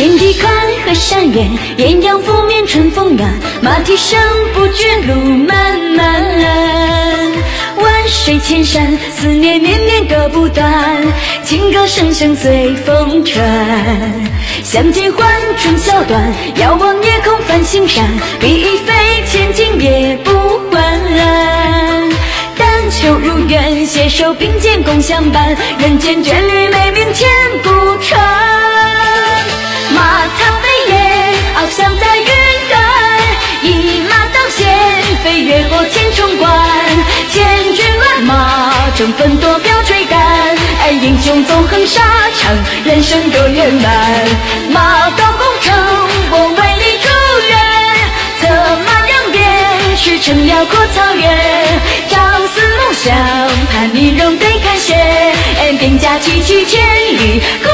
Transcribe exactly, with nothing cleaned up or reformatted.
天地宽和山远，艳阳拂面春风暖，马蹄声不绝路漫漫。万水千山，思念绵绵割不断，情歌声声随风传。相见欢，春宵短，遥望夜空繁星闪，比翼飞，千金也不还。但求如愿，携手并肩共相伴，人间眷侣美名千古传。马踏飞燕，翱翔在云端，一马当先，飞越过千重关。千军万马，争分夺秒追赶，而英雄纵横沙场，人生多圆满。马到功成，我为你祝愿，策马扬鞭，驰骋辽阔草原。朝思暮想，盼你仍得看雪，兵家七七千里。